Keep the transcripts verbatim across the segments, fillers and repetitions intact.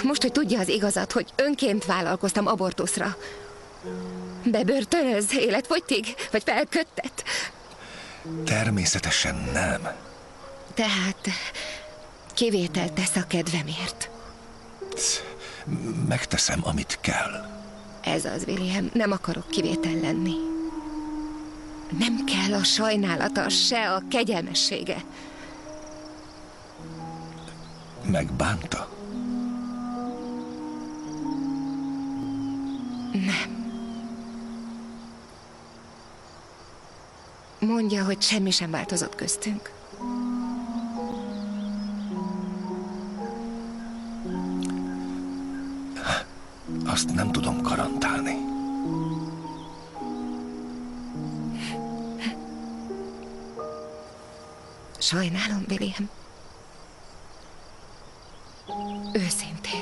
most, hogy tudja az igazat, hogy önként vállalkoztam abortuszra. Bebörtönöz életfogytig? Vagy felköttet? Természetesen nem. Tehát kivételt tesz a kedvemért. Megteszem, amit kell. Ez az, William. Nem akarok kivétel lenni. Nem kell a sajnálata, se a kegyelmessége. Megbánta? Nem. Mondja, hogy semmi sem változott köztünk. Azt nem tudom garantálni. Sajnálom, William. Őszintén.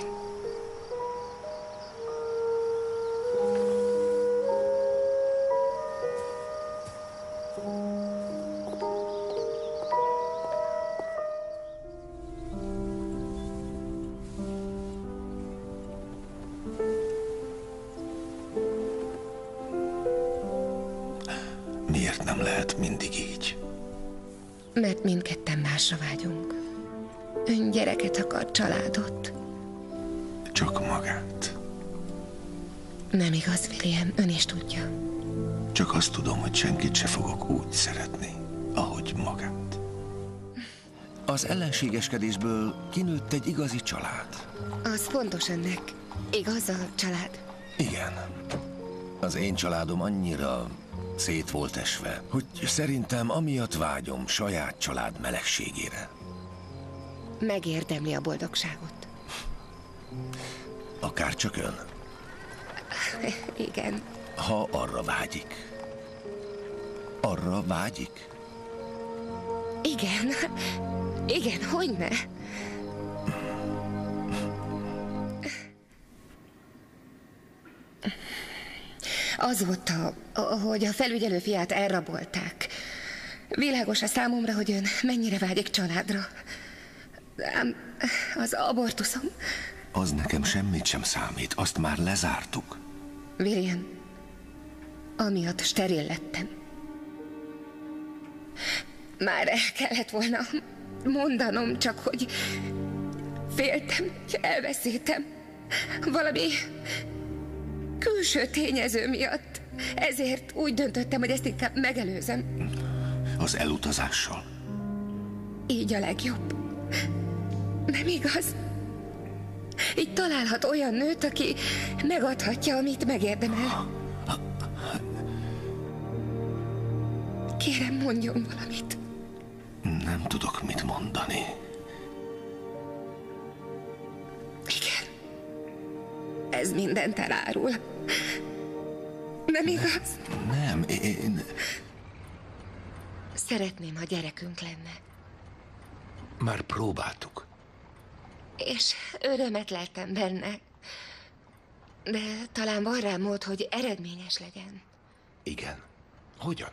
Miért nem lehet mindig így? Mert mindketten másra vágyunk. Ön gyereket akar, családot. Csak magát. Nem igaz, William, ön is tudja. Csak azt tudom, hogy senkit se fogok úgy szeretni, ahogy magát. Az ellenségeskedésből kinőtt egy igazi család. Az fontos önnek. Igaz a család? Igen. Az én családom annyira szét volt esve, hogy szerintem amiatt vágyom saját család melegségére. Megérdemli a boldogságot. Akár csak ön. Igen. Ha arra vágyik. Arra vágyik? Igen. Igen, hogyne? Azóta, hogy a felügyelő fiát elrabolták, világos a számomra, hogy ön mennyire vágyik családra. Ám az abortuszom... Az nekem semmit sem számít, azt már lezártuk. William, amiatt steril lettem. Már el kellett volna mondanom, csak hogy féltem, elveszítem. Valami külső tényező miatt. Ezért úgy döntöttem, hogy ezt inkább megelőzem. Az elutazással? Így a legjobb. Nem igaz? Így találhat olyan nőt, aki megadhatja, amit megérdemel. Kérem, mondjon valamit. Nem tudok mit mondani. Igen. Ez mindent elárul. Nem igaz? Nem, én... Szeretném, ha gyerekünk lenne. Már próbáltuk. És örömet leltem benne. De talán van rá mód, hogy eredményes legyen. Igen. Hogyan?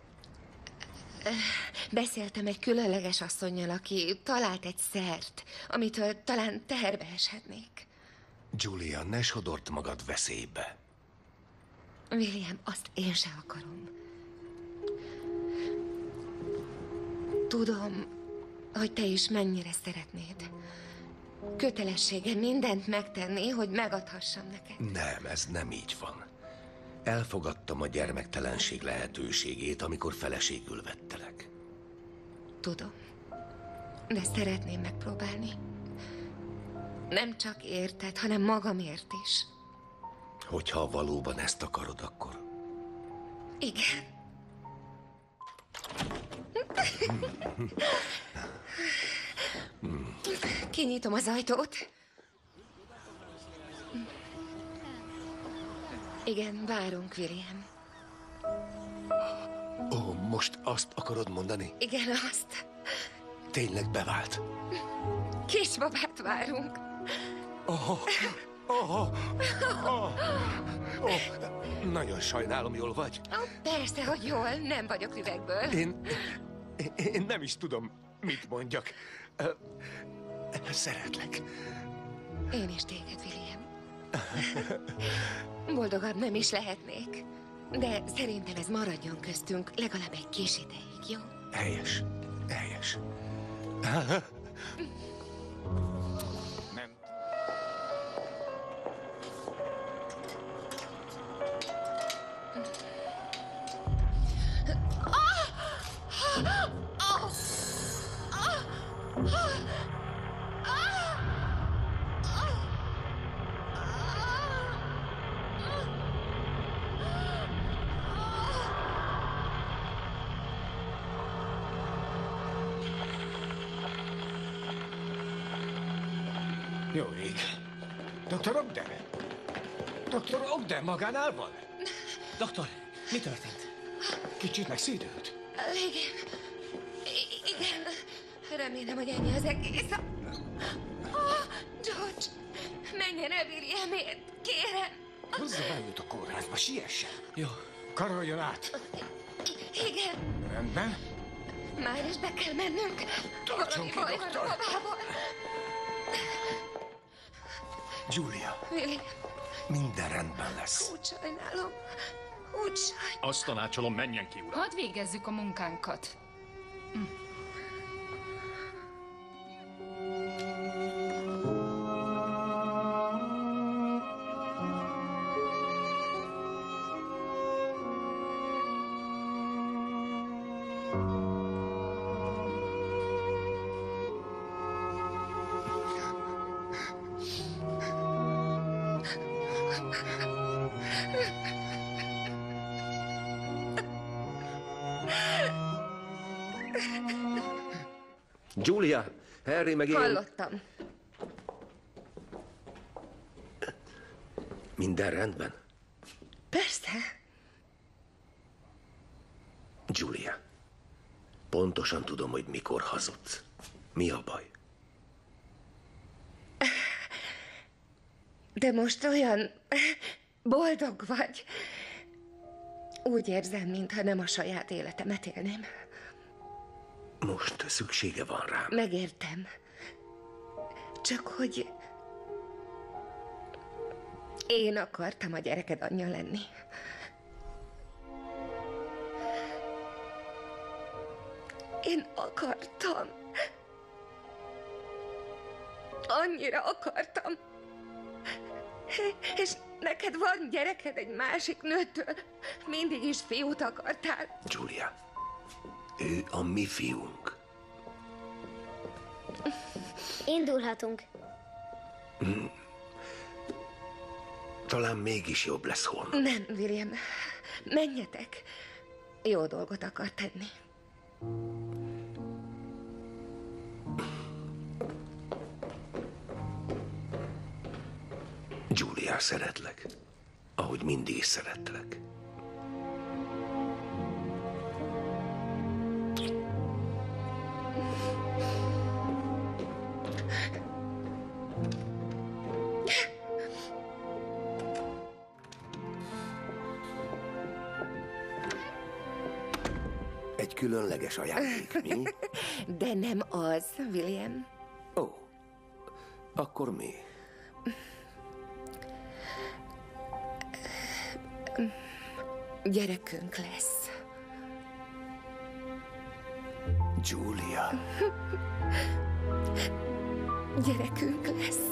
Beszéltem egy különleges asszonnyal, aki talált egy szert, amitől talán teherbe eshetnék. Julia, ne sodort magad veszélybe. William, azt én sem akarom. Tudom, hogy te is mennyire szeretnéd. Kötelessége mindent megtenni, hogy megadhassam neked. Nem, ez nem így van. Elfogadtam a gyermektelenség lehetőségét, amikor feleségül vettelek. Tudom, de szeretném megpróbálni. Nem csak érted, hanem magamért is. Hogyha valóban ezt akarod, akkor... Igen. Kinyitom az ajtót. Igen, várunk, William. Ó, most azt akarod mondani? Igen, azt. Tényleg bevált? Kisbabát várunk. Oh, oh, oh, oh. Nagyon sajnálom, jól vagy? Oh, persze, hogy jól, nem vagyok üvegből. Én, én nem is tudom, mit mondjak. Szeretlek. Én is téged, William. Boldogabb nem is lehetnék. De szerintem ez maradjon köztünk legalább egy kis ideig, jó? Helyes. Helyes. Nem. Jó ég. doktor Ogden? doktor Ogden magánál van? Doktor, mi történt? Kicsit megszédült. Igen. I- igen. Remélem, hogy ennyi az egész. Oh, George, menjen el Williamért, kérem. Hozza be őt a kórházba, siessen. Jó. Karoljon át. I- igen. Rendben? Már is be kell mennünk. Tartson ki, Valami baj van doktor. a babával. Julia, William, minden rendben lesz. úgy sajnálom. Úgy sajnálom. Azt tanácsolom, menjen ki, uram. Hadd végezzük a munkánkat. Julia, Harry meg én... Hallottam. Minden rendben? Persze. Julia, pontosan tudom, hogy mikor hazudsz. Mi a baj? De most olyan boldog vagy. Úgy érzem, mintha nem a saját életemet élném. Most szüksége van rám. Megértem. Csak hogy én akartam a gyereked anyja lenni. Én akartam. Annyira akartam. És neked van gyereked egy másik nőtől. Mindig is fiút akartál. Julia, ő a mi fiunk. Indulhatunk. Talán mégis jobb lesz holnap. Nem, William. Menjetek. Jó dolgot akar tenni. Julia, szeretlek. Ahogy mindig is szeretlek. Egy különleges ajándék, mi? De nem az, William. Ó, akkor mi? Gyerekünk lesz. Julia. Gyerekünk lesz.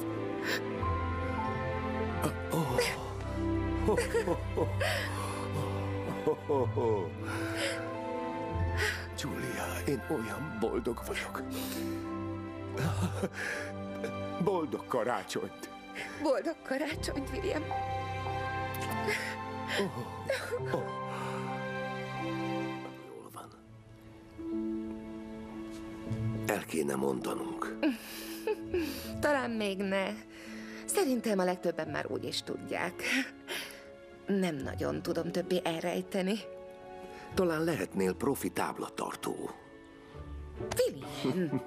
Julia, én olyan boldog vagyok. Boldog karácsonyt. Boldog karácsonyt, William. Jól van. El kéne mondanunk. Talán még ne. Szerintem a legtöbben már úgy is tudják. Nem nagyon tudom többé elrejteni. Talán lehetnél profi táblatartó. William.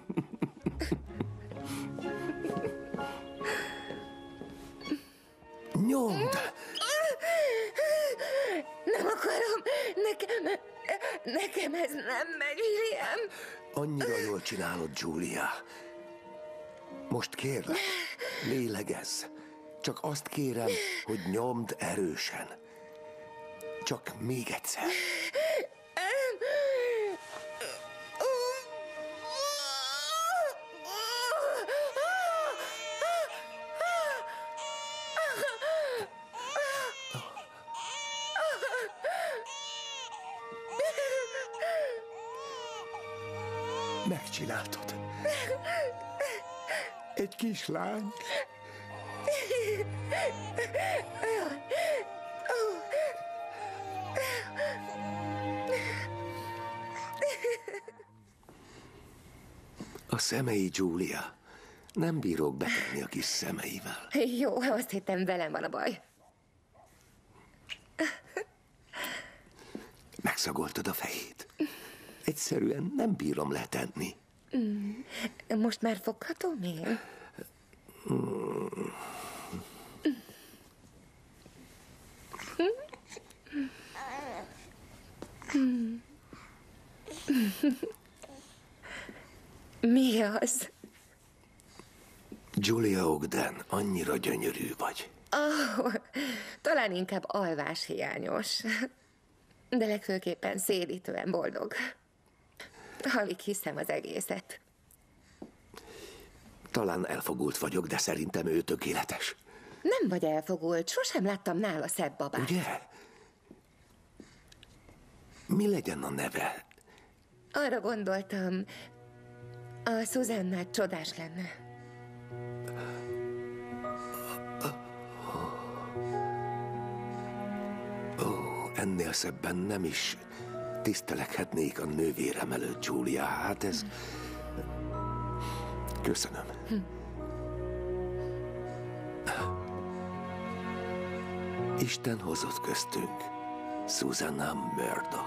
Nyomd! Nem akarom. Nekem... Nekem ez nem megy, William. Annyira jól csinálod, Julia. Most kérlek, Lélegezz. Csak azt kérem, hogy nyomd erősen. Csak még egyszer. Megcsináltad. Egy kislány. A szemei, Julia. Nem bírok betenni a kis szemeivel. Jó, azt hittem, velem van a baj. Megszagoltad a fejét. Egyszerűen nem bírom letenni. Mm. Most már foghatom én? Mm. Mm. Mi az? Julia Ogden, annyira gyönyörű vagy. Oh, talán inkább alváshiányos. De legfőképpen szédítően boldog. Alig hiszem az egészet. Talán elfogult vagyok, de szerintem ő tökéletes. Nem vagy elfogult, sosem láttam nála szebb babát. Ugye? Mi legyen a neve? Arra gondoltam, a Susannah csodás lenne. Ó, ennél szebben nem is tiszteleghetnék a nővérem előtt, Julia. Hát ez... Köszönöm. Hm. Isten hozott köztünk Susannah Murdoch.